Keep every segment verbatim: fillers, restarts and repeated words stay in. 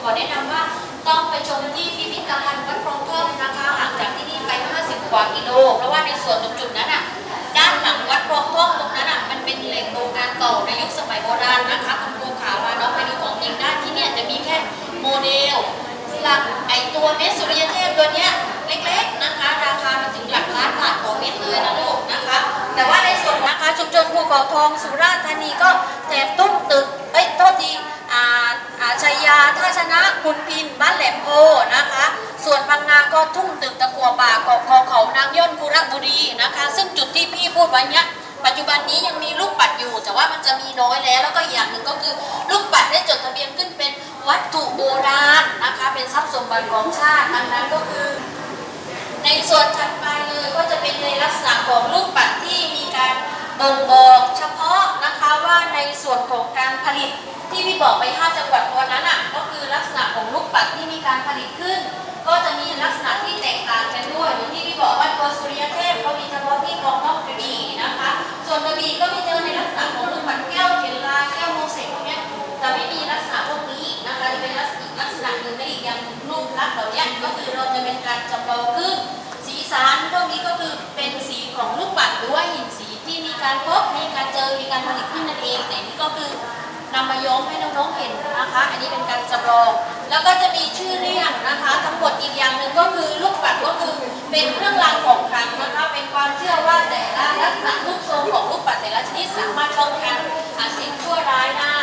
อแนะนำว่าต้องไปชมที่พิพิธภัณฑ์วัดคลองท่อมนะคะห่างจากที่นี่ไปห้าสิบกว่ากิโลเพราะว่าในส่วนตรงจุดนั้นอ่ะด้านหลังวัดคลองท่อมตรงนั้นอ่ะมันเป็นแหล่งโรงงานเก่าในยุคสมัยโบราณนะคะคุณครูขาวมาเนาะไปดูของจริงได้ที่เนี่ยจะมีแค่โมเดลหลักไอตัวเม็ดสุริยเทพตัวเนี้ยเล็กๆนะคะราคามันถึงหลักล้านบาทต่อเม็ดเลยนะลูกนะคะแต่ว่าในส่วนนะคะชุมชนภูเขาทองสุราษฎร์ธานีก็แถบต้นตึกเอ้ยโทษทีอ่าอ่าชัยยาท่าชนะคุณพิมพ์บ้านแหลมโพนะคะส่วนพังงาก็ทุ่งตึกตะกัวป่าเกาะคอเขานางย่นกุระบุรีนะคะซึ่งจุดที่พี่พูดไว้เนี้ยปัจจุบันนี้ยังมีลูกปัดอยู่แต่ว่ามันจะมีน้อยแล้วแล้วก็อีกอย่างหนึ่งก็คือลูกปัดได้จดทะเบียนขึ้นเป็นวัตถุโบราณนะคะเป็นทรัพย์สมบัติของชาติดังนั้นก็คือในส่วนถัดไปเลยก็จะเป็นในลักษณะของลูกปัดที่มีการบ่งบอกเฉพาะนะคะว่าในส่วนของการผลิตที่พี่บอกไปห้าจังหวัดวันนั้นอ่ะก็คือลักษณะของลูกปัดที่มีการผลิตขึ้นก็จะมีลักษณะที่แตกต่างกันด้วยอย่างที่พี่บอกว่าตัวสุริยเทพเขามีเฉพาะที่คลองท่อมกระบี่นะคะส่วนกระบี่ก็มีเจอในลักษณะของลูกปัดแก้วเขียนลายแก้วโมเสกพวกนี้จะไม่มีลักษณะพวกนี้นะคะจะเป็นลักษณะหนึ่งในอีกอย่างรูปลักษณ์เหล่านี้ก็คือเราจะเป็นการจำลองขึ้นสีสันพวกนี้ก็คือเป็นสีของลูกปัดหรือว่าหินสีที่มีการพบมีการเจอมีการผลิตขึ้นนั่นเองแต่นี่ก็คือนำมาย้อมให้น้องๆเห็นนะคะอันนี้เป็นการจำลองแล้วก็จะมีชื่อเรียกนะคะทั้งหมดอีกอย่างหนึ่งก็คือลูกปัดก็คือเป็นเครื่องรางของขลังนะคะเป็นความเชื่อว่าแต่ละลักษณะรูปทรงของลูกปัดแต่ละชนิดสามารถป้องกันสิ่งชั่วร้ายได้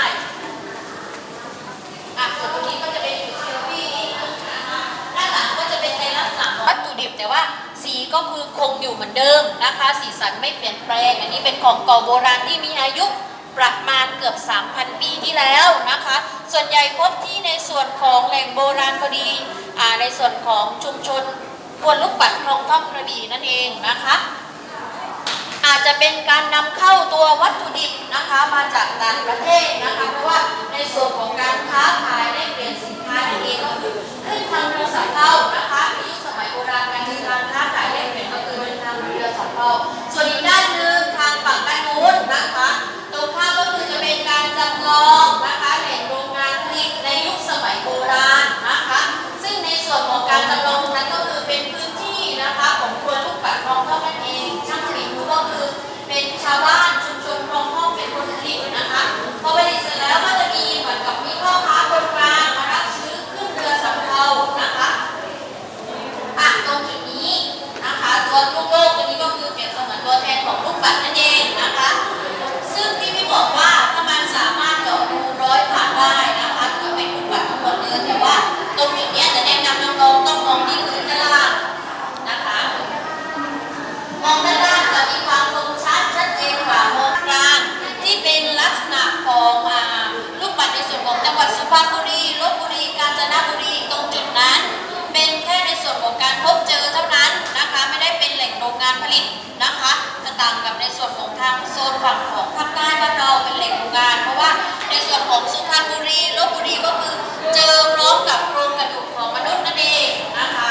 อ่ะส่วนตรงนี้ก็จะเป็นเซลฟี่ด้านหลังก็จะเป็นในลักษณะของวัตถุดิบแต่ว่าสีก็คือคงอยู่เหมือนเดิมนะคะสีสันไม่เปลี่ยนแปลงอันนี้เป็นของเก่าโบราณที่มีอายุประมาณเกือบ สามพัน ปีที่แล้วนะคะส่วนใหญ่พบที่ในส่วนของแหล่งโบราณคดีในส่วนของชุมชนควนลูกปัดคลองท่อมกระบี่นั่นเองนะคะอาจจะเป็นการนำเข้าตัววัตถุดิบนะคะมาจากต่างประเทศนะคะเพราะว่าในส่วนของการค้าขายได้เปลี่ยนสินค้านั่นเองก็คือขึ้นทางเรือสำเภานะคะในยุคสมัยโบราณการเดินทางค้าขายได้เปลี่ยนก็คือเดินทางเรือสำเภาส่วนอีกด้านหนึ่งทางฝั่งด้านโน้นนะคะตรงข้ามก็คือจะเป็นการจำลองนะคะแหล่งโรงงานผลิตในยุคสมัยโบราณนะคะซึ่งในส่วนของการจำลองนั้นก็คือเป็นพื้นที่นะคะของครัวลูกปัดคลองท่อมนั่นเองช่างฝีมือก็คือเป็นชาวบ้านชุมชนคลองท่อมเป็นคนผลิตนะคะพอผลิตเสร็จแล้วก็จะมีเหมือนกับมีพ่อค้าคนกลางมารับซื้อขึ้นเรือสำเภานะคะอ่ะตรงจุดนี้นะคะตัวลูกโลกตัวนี้ก็คือเปรียบเสมือนตัวแทนของลูกปัดนั่นเองนะคะซึ่งที่พี่บอกว่าถ้ามันสามารถเจาะรูร้อยผ่านได้นะคะถือเป็นลูกปัดทั้งหมดเลยแต่ว่าตรงจุดนี้จะแนะนำน้องๆต้องมองที่พื้นด้านล่างนะคะมองด้านล่างจะมีความคมชัดชัดเจนกว่ามองกลางที่เป็นลักษณะของลูกปัดในส่วนของจังหวัดสุพรรณบุรีลพบุรีกาญจนบุรีตรงจุดนั้นเป็นแค่ในส่วนของการพบเจอเท่านั้นนะคะไม่ได้เป็นแหล่งโรงงานผลิตนะคะจะต่างกับในส่วนของทางโซนฝั่งของภาคใต้บ้านเราเป็นแหล่งโรงงานเพราะว่าในส่วนของสุพรรณบุรีลพบุรีก็คือเจอพร้อมกับโครงกระดูกของมนุษย์นั่นเองนะคะ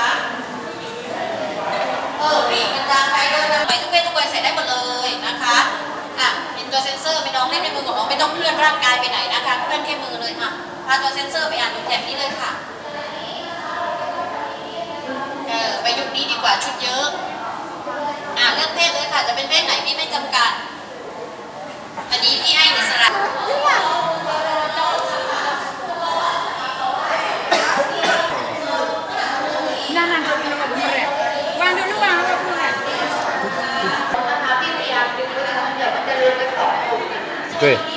เออรีบกระจายไปโดยนำไปทุกเพศทุกวัยใส่ได้หมดเลยนะคะอ่ะเป็นตัวเซ็นเซอร์ไม่น้องเล่นในมือของน้องไม่ต้องเคลื่อนร่างกายไปไหนนะคะเคลื่อนแค่มือเลยอ่ะพาตัวเซ็นเซอร์ไปอ่านดูแถบนี้เลยค่ะเออไปยุคนี้ดีกว่าชุดเยอะอ่าเลือกเพศเลยค่ะจะเป็นเพศไหนพี่ไม่จำกัดอันนี้พี่ให้อิสระ Nah, nanti kita mau beri. Wang dulu wang apa pula? Oke.